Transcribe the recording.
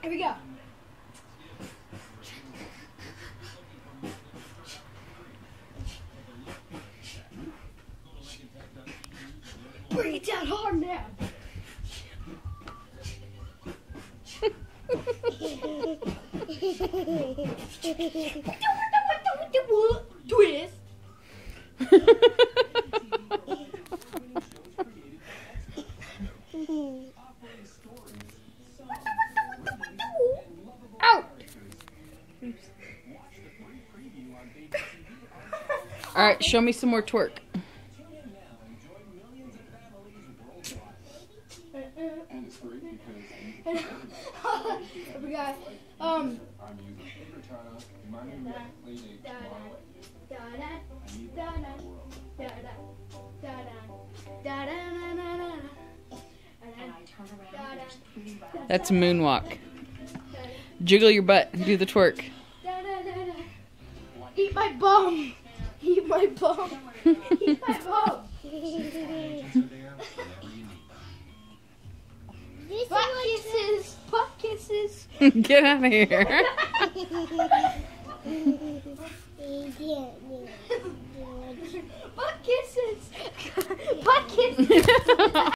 Here we go. Bring it down hard now. Twist. Out. All right, show me some more twerk. We got That's moonwalk. Jiggle your butt. Do the twerk. Eat my bum. Eat my bum. Eat my bum. Butt kisses. Butt kisses. Get out of here. Butt kisses. Butt kisses.